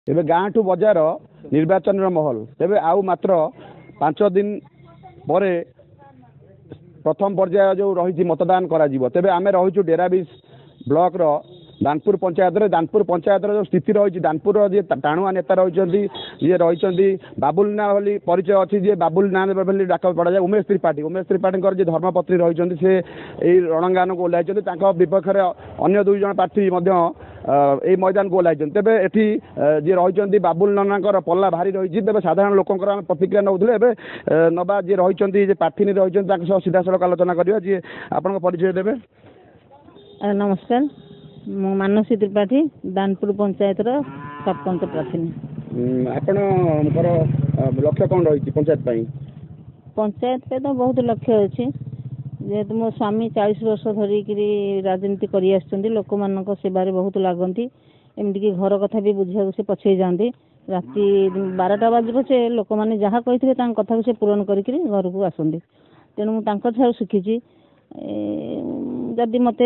तेबे गाँ ठू बजार निर्वाचन महल तेबे आउ मात्र 5 दिन पर प्रथम पर्याय जो रही मतदान तेबे आम रही डेराबिश ब्लॉक रो दानपुर पंचायत जो स्थिति रही दानपुर जी टाणुआ नेता रही जी रही बाबुल ना बोली परिचय अच्छी जी बाबुल ना बोली डाक पड़ा जाए उमेश त्रिपाठी जी धर्मपत्नी रही से रणगान को ओह्लाई विपक्ष में अन्य 2 जन प्रार्थी यही मैदान को ओह्लाई तेबे एठी जी रही बाबुल नना पल्ला भारी रही तेज साधारण लोकंर प्रतिक्रिया नौले नवा जी रही प्रार्थी रही सीधा सड़क आलोचना करवा जी आपण परिचय देवे। नमस्कार मु मानसी त्रिपाठी दानपुर पंचायत सरपंच प्रार्थी। आपणकर लक्ष्य कौन रही पंचायत पंचायत पे तो बहुत लक्ष्य अच्छी जेहेतु मो स्वामी 40 वर्ष धरिक राजनीति कर लोक मान सेवार बहुत लगती एमती घर कथा भी बुझा से पछे जाती राति 12टा बाज पछे लोक मैंने जहाँ कही कथा को से पूरण कर घर को आसती तेणु मुझे शिखी जदि मते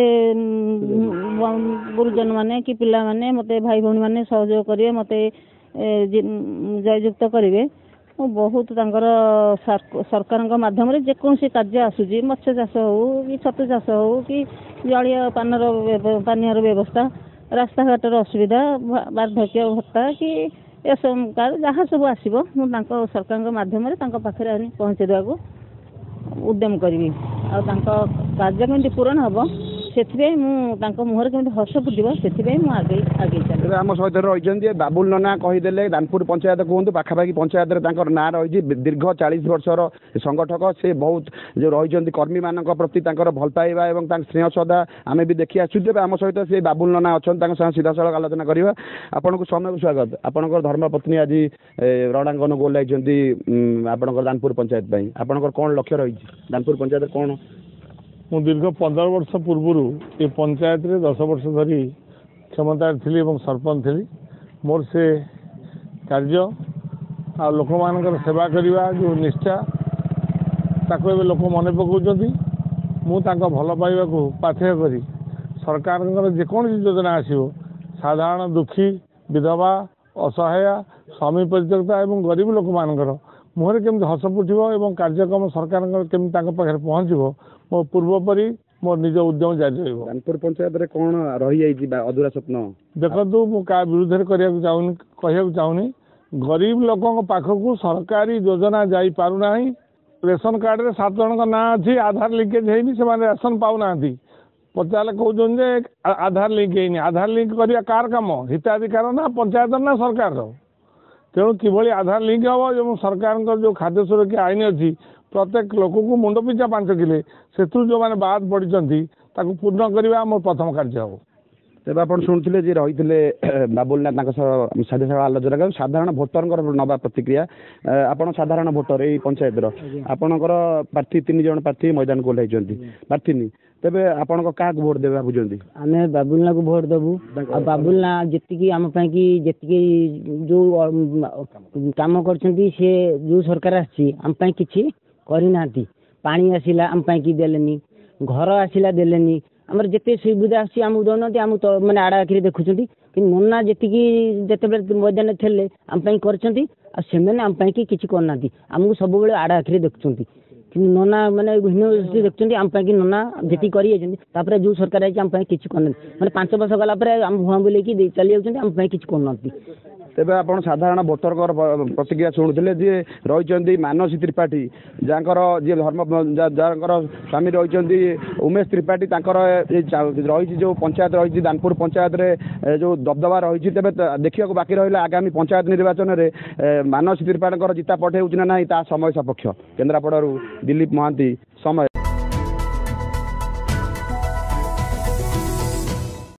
गुरुजन माने कि पिला माने मते भाई भौणी माने सहयोग करेंगे मते जययुक्त करेंगे बहुत सरकार माध्यम जेकोसी कार्य आसूची मत्स्य चाष हो कि छतु चाष हो कि जलीय पानी व्यवस्था रास्ता घाटर असुविधा वार्धक्य भत्ता कि एसएम कार्ड जहाँ सब आसो सरकार माध्यम पाखे पहुँचे देवा उद्यम करी कार्य केमती पूरण हम से मुहर केमती हस फुटो से आगे चलिए। आम सहित रही बाबुल नना कहीदे दानपुर पंचायत कहूँ पाखापाखि पंचायत ना रही दीर्घ 40 वर्षर संगठक से बहुत जो रही कर्मी मान प्रति भल पाइबा और स्नेह श्रद्धा आम भी देखी आसुचे आम सहित से बाबुल नना अच्छा सीधा सड़क आलोचना करवा। आपन को समय को स्वागत। आपंकर धर्मपत्नी आज रणांगन को ओह्लाई आपंकर दानपुर पंचायत आपंकर कौन लक्ष्य रही दानपुर पंचायत कौन मु दीर्घ 15 वर्ष पूर्व ये पंचायत रे 10 वर्ष धरी क्षमता थी सरपंच थी मोर से कार्य आ लोक मान सेवा करने जो निष्ठा ताको लोक मन पकाउछंती मु ताको भल पाइबा को पाथेय करी सरकार जेकोसी योजना आसो साधारण दुखी विधवा असहाय स्वामी परित्यक्ता एवं गरीब लोक मानकर मुहर केमती हस फुटो और कार्यक्रम सरकार केमती पाखे पहुँचो मो पूर्वपरी मोर निज उद्यम जारी रही। दानपुर पंचायत रे कौन रही अधूरा स्वप्न देखु मु क्या विरुद्ध कहूँ चाहूनी गरीब लोकों पाखक सरकारी योजना जाई पारुना रेशन कार्ड रे 7 जन का ना अच्छी आधार लिंकेज है से रेशन पाऊना पचारे कहते आधार लिंक है आधार लिंक करवा कार कम हिताधिकार ना पंचायत ना सरकार तेणु किभली आधार लिंक हम जो सरकार जो खाद्य सुरक्षा आईन अच्छी प्रत्येक लोक को मुंड पिछा 5 किले से जो मैंने बाद पड़ी पूर्ण करवा मोर प्रथम कार्य हम। तेज आप शुणुले जी रही बाबुल ना साधा साधा आलोचना कर साधारण भोटर नवा प्रतिक्रिया आप साधारण भोटर यही पंचायत आपणकर प्रार्थी 3 जन प्रार्थी मैदान को ओह्लाई प्रार्थी तेबे आपण क्या भोट देवे भाई आम बाबुलना को भोट देवु बाबुलना जी आम जी जो कम कर जो सरकार आम कि करना पानी आसला आम देलेनी घर आसला देलेनी आमर जिते सुविधा आमको दौना आम तो मैंने आड़ा आखिरी देखुं कि नना जी जिते मैदान थे आम कर आम कि करना आमको सब आड़ा आखिरी देखुं कि नना मैंने भिन्न देखते आम नना जी कर जो सरकार आम कि करना मैंने 5 वर्ष गलापर आम भुआ बुलेकी चली जाऊँ आम कि करना। तेबे आपण साधारण भोटर प्रतिक्रिया शुणुले जी रही मानसी त्रिपाठी जहाँकर जी धर्म जहाँकर स्वामी रही उमेश त्रिपाठी रही जो पंचायत रही दानपुर पंचायत रे जो दबदबा रही तेज देखा बाकी रहा आगामी पंचायत निर्वाचन में मानसी त्रिपाठी जिता पठे ना ना समय सपक्ष। केन्द्रापड़ू दिलीप महांती समय।